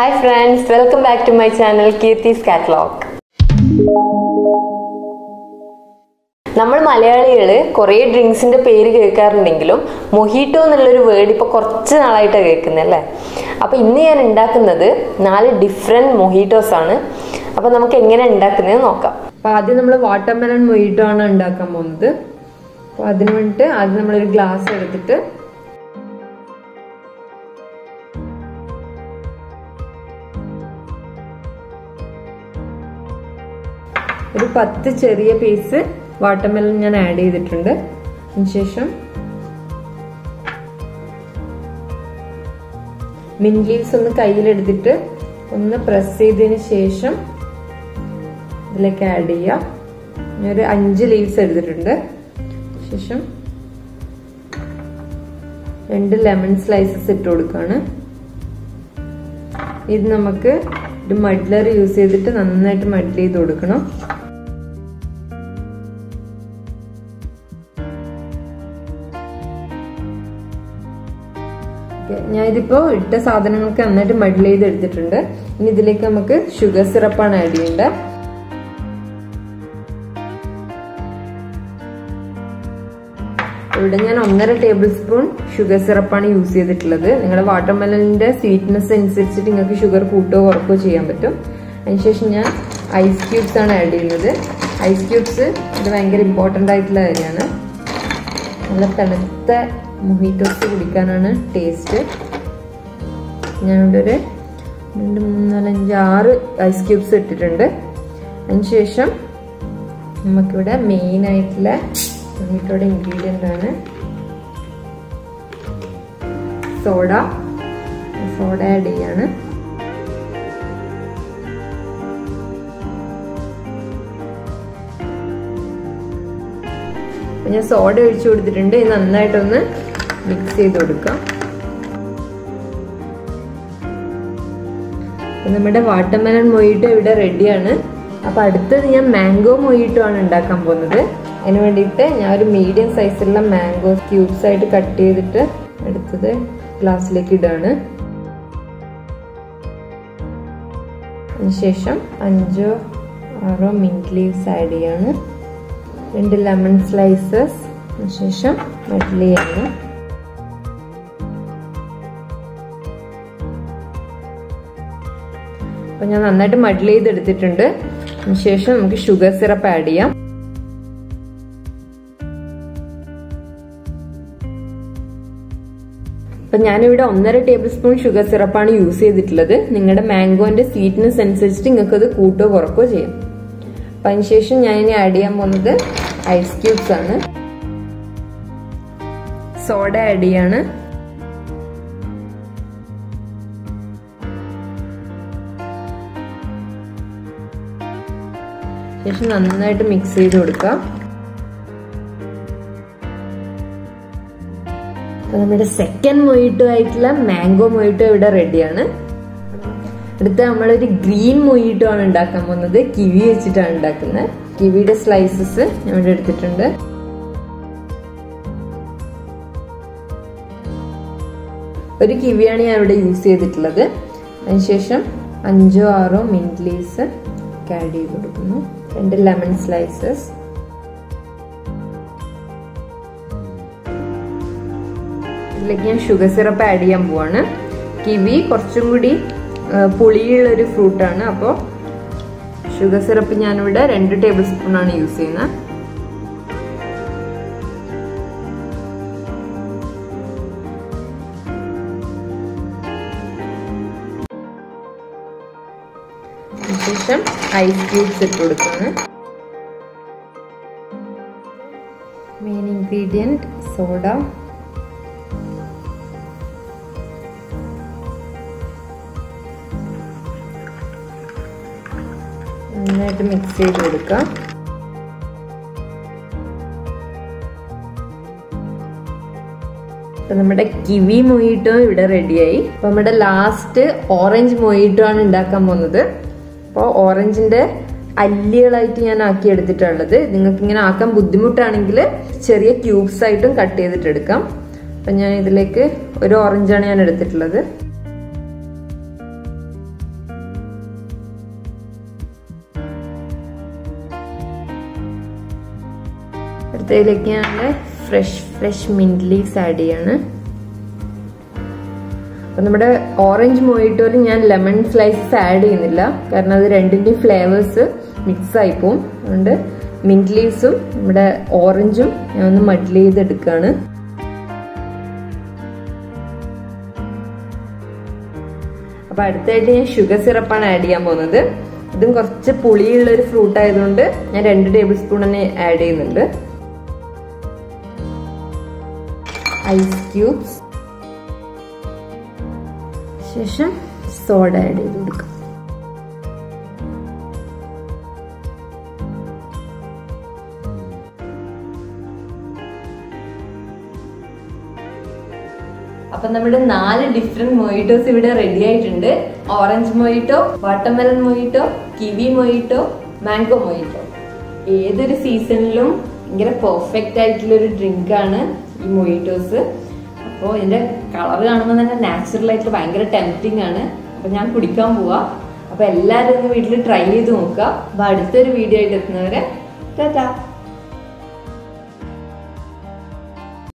Hi friends, welcome back to my channel Kirti's Catalog. നമ്മൾ മലയാളികൾ കുറേ ഡ്രിങ്ക്സിന്റെ പേര് കേൾക്കാറുണ്ടെങ്കിലും മൊഹിറ്റോ എന്നുള്ളൊരു വേർഡ് ഇപ്പോൾ കുറച്ച് നാളായിട്ടാണ് കേൾക്കുന്നത് അല്ലേ. അപ്പോൾ ഇന്ന് ഞാൻ ഉണ്ടാക്കുന്നത് 4 ഡിഫറെൻറ്റ് മൊഹിറ്റോസ് ആണ്. അപ്പോൾ നമുക്ക് എങ്ങനെ ഉണ്ടാക്കുന്നത് നോക്കാം. അപ്പോൾ ആദ്യം നമ്മൾ വാട്ടർമെലൺ മൊഹിറ്റോ ആണ് ഉണ്ടാക്കാൻ പോകുന്നത്. അപ്പോൾ അതിന് വേണ്ടിയിട്ട് ആദ്യം നമ്മളൊരു ഗ്ലാസ് എടുത്തിട്ട് ഒരു 10 ചെറിയ പീസ് വാട്ടർമെലൺ ഞാൻ ആഡ് ചെയ്തിട്ടുണ്ട്. അതിനുശേഷം മിന്റ് ലീവ്സ് ഒന്ന് കയ്യിലെടുത്തിട്ട് ഒന്ന് പ്രസ് ചെയ്തതിന് ശേഷം ഇതിലേക്ക് ആഡ് ചെയ്യാം. ഞാനൊരു 5 ലീവ്സ് എടുത്തിട്ടുണ്ട്. ശേഷം 2 ലെമൺ സ്ലൈസസ് ഇട്ട് കൊടുക്കുകയാണ്. ഇത് നമുക്ക് ഒരു മഡ്ലർ യൂസ് ചെയ്തിട്ട് നന്നായിട്ട് മഡ്ല് ചെയ്ത് കൊടുക്കണം. ഞാൻ ഇതിപ്പോ ഇട്ട സാധനങ്ങൾക്ക് നന്നായിട്ട് മഡ്ല് ചെയ്ത് എടുത്തിട്ടുണ്ട്. ഇനി ഇതിലേക്ക് നമുക്ക് ഷുഗർ സിറപ്പാണ് ആഡ് ചെയ്യേണ്ടത്. ഇവിടെ ഞാൻ 1.5 ടേബിൾ സ്പൂൺ ഷുഗർ സിറപ്പാണ് യൂസ് ചെയ്തിട്ടുള്ളത്. നിങ്ങളുടെ വാട്ടർമെലണിന്റെ സ്വീറ്റ്നെസ് അനുസരിച്ചിട്ട് നിങ്ങൾക്ക് ഷുഗർ കൂട്ടുകയോ കുറക്കുകയോ ചെയ്യാൻ പറ്റും. അതിനുശേഷം ഞാൻ ഐസ് ക്യൂബ്സ് ആണ് ആഡ് ചെയ്യുന്നത്. ഐസ് ക്യൂബ്സ് ഇത് ഭയങ്കര ഇമ്പോർട്ടൻ്റ് ആയിട്ടുള്ള കാര്യമാണ്. നല്ല തണുത്ത മൊഹിറ്റോസ് കുടിക്കാനാണ് ടേസ്റ്റ്. ഞാനിവിടെ ഒരു 2, 3, 4, 5, 6 ഐസ് ക്യൂബ്സ് ഇട്ടിട്ടുണ്ട്. അതിനുശേഷം നമുക്കിവിടെ മെയിൻ ആയിട്ടുള്ള മൊഹിറ്റോയുടെ ഇൻഗ്രീഡിയൻ്റ് ആണ് സോഡ ആഡ് ചെയ്യാണ്. ഞാൻ സോഡ ഒഴിച്ചു കൊടുത്തിട്ടുണ്ട്. ഇത് നന്നായിട്ടൊന്ന് മിക്സ് ചെയ്ത് കൊടുക്കാം. നമ്മുടെ വാട്ടർമെലൺ മൊഹിറ്റോ ഇവിടെ റെഡിയാണ്. അപ്പൊ അടുത്തത് ഞാൻ മാംഗോ മൊഹിറ്റോ ആണ് ഉണ്ടാക്കാൻ പോകുന്നത്. അതിന് വേണ്ടിയിട്ട് ഞാൻ ഒരു മീഡിയം സൈസിലുള്ള മാംഗോ ക്യൂബ്സ് ആയിട്ട് കട്ട് ചെയ്തിട്ട് എടുത്തത് ഗ്ലാസ്സിലേക്ക് ഇടാണ്. അതിനുശേഷം 5 or 6 മിന്റ് ലീവ്സ് ആഡ് ചെയ്യാണ്. 2 ലെമൺ സ്ലൈസസ്. അതിനുശേഷം മഡ്ല് ചെയ്യാണ്. അപ്പൊ ഞാൻ നന്നായിട്ട് മഡ്ല് ചെയ്ത് എടുത്തിട്ടുണ്ട്. അതിനുശേഷം നമുക്ക് ഷുഗർ സിറപ്പ് ആഡ് ചെയ്യാം. അപ്പൊ ഞാനിവിടെ 1.5 ടേബിൾ സ്പൂൺ ഷുഗർ സിറപ്പാണ് യൂസ് ചെയ്തിട്ടുള്ളത്. നിങ്ങളുടെ മാംഗോന്റെ സ്വീറ്റ്നെസ് അനുസരിച്ചിട്ട് നിങ്ങൾക്ക് അത് കൂട്ടോ കുറക്കോ ചെയ്യാം. അപ്പൊ അതിനുശേഷം ഞാൻ ഇനി ആഡ് ചെയ്യാൻ പോകുന്നത് ഐസ് ക്യൂബ്സ് ആണ്. സോഡ ആഡ് ചെയ്യാണ്. ശേഷം നന്നായിട്ട് മിക്സ് ചെയ്ത് കൊടുക്കാം. നമ്മുടെ സെക്കൻഡ് മൊഹിറ്റോ ആയിട്ടുള്ള മാംഗോ മൊഹിറ്റോ ഇവിടെ റെഡിയാണ്. അടുത്ത നമ്മളൊരു ഗ്രീൻ മൊഹിറ്റോ ആണ് ഉണ്ടാക്കാൻ പോകുന്നത്. കിവി വെച്ചിട്ടാണ് ഉണ്ടാക്കുന്നത്. കിവിയുടെ സ്ലൈസസ് ഞാൻ ഇവിടെ എടുത്തിട്ടുണ്ട്. ഒരു കിവിയാണ് ഞാൻ ഇവിടെ യൂസ് ചെയ്തിട്ടുള്ളത്. അതിനുശേഷം 5 or 6 മിന്റ് ലീവ്സ് ആഡ് ചെയ്ത് കൊടുക്കുന്നു. 2 ലെമൺ സ്ലൈസസ്. ഇതിലേക്ക് ഞാൻ ഷുഗർ സിറപ്പ് ആഡ് ചെയ്യാൻ പോവാണ്. കിവി കുറച്ചും കൂടി പുളിയുള്ള ഒരു ഫ്രൂട്ടാണ്. അപ്പോൾ ഷുഗർ സിറപ്പ് ഞാനിവിടെ 2 ടേബിൾ സ്പൂൺ ആണ് യൂസ് ചെയ്യുന്നത്. ശേഷം ഐസ് ക്യൂബ്സ് ഇട്ട് കൊടുക്കുകയാണ്. Main ingredient soda. നന്നായിട്ട് മിക്സ് ചെയ്ത് കൊടുക്കാം. അപ്പൊ നമ്മുടെ കിവി മൊഹിറ്റോ ഇവിടെ റെഡിയായി. അപ്പൊ നമ്മുടെ ലാസ്റ്റ് ഓറഞ്ച് മൊഹിറ്റോ ആണ് ഉണ്ടാക്കാൻ പോകുന്നത്. അപ്പോൾ ഓറഞ്ചിന്റെ അല്ലികളായിട്ട് ഞാൻ ആക്കി എടുത്തിട്ടുള്ളത്. നിങ്ങൾക്ക് ഇങ്ങനെ ആക്കാൻ ബുദ്ധിമുട്ടാണെങ്കിൽ ചെറിയ ക്യൂബ്സ് ആയിട്ടും കട്ട് ചെയ്തിട്ട് എടുക്കാം. അപ്പം ഞാൻ ഇതിലേക്ക് ഒരു ഓറഞ്ചാണ് ഞാൻ എടുത്തിട്ടുള്ളത്. അടുത്തതിലേക്ക് ഞാൻ ഫ്രഷ് മിന്റ് ലീവ്സ് ആഡ് ചെയ്യാണ്. അപ്പം നമ്മുടെ ഓറഞ്ച് മൊയ്റ്റോയിൽ ഞാൻ ലെമൺ സ്ലൈസസ് ആഡ് ചെയ്യുന്നില്ല, കാരണം അത് രണ്ടിൻ്റെയും ഫ്ലേവേഴ്സ് മിക്സ് ആയി പോവും. അതുകൊണ്ട് മിന്റ് ലീവ്സും നമ്മുടെ ഓറഞ്ചും ഞാൻ ഒന്ന് മഡിൽ ചെയ്തെടുക്കുകയാണ്. അപ്പം അടുത്തായിട്ട് ഞാൻ ഷുഗർ സിറപ്പാണ് ആഡ് ചെയ്യാൻ പോകുന്നത്. ഇതും കുറച്ച് പുളിയുള്ള ഒരു ഫ്രൂട്ട് ആയതുകൊണ്ട് ഞാൻ 2 ടേബിൾ സ്പൂൺ തന്നെ ആഡ് ചെയ്യുന്നുണ്ട്. ഐസ് ക്യൂബ്സ്, ശേഷം സോഡ ആഡ് ചെയ്ത് കൊടുക്കാം. അപ്പൊ നമ്മുടെ 4 ഡിഫറെന്റ് മൊയ്റ്റോസ് ഇവിടെ റെഡി ആയിട്ടുണ്ട്. Orange mojito, watermelon mojito, kiwi mojito, mango mojito. ഏതൊരു സീസണിലും ഭയങ്കര പെർഫെക്റ്റ് ആയിട്ടുള്ള ഒരു ഡ്രിങ്ക് ആണ് ഈ മൊയ്റ്റോസ്. അപ്പോൾ ഇതിന്റെ കളർ കാണുമ്പോൾ തന്നെ നാച്ചുറൽ ആയിട്ട് ഭയങ്കര ടെംപ്റ്റിംഗ് ആണ്. അപ്പൊ ഞാൻ കുടിക്കാൻ പോവാ. അപ്പൊ എല്ലാവരും ഒന്ന് വീട്ടിൽ ട്രൈ ചെയ്ത് നോക്കുക. അപ്പൊ അടുത്തൊരു വീഡിയോ ആയിട്ട് എത്തുന്നവരെ ടാറ്റാ.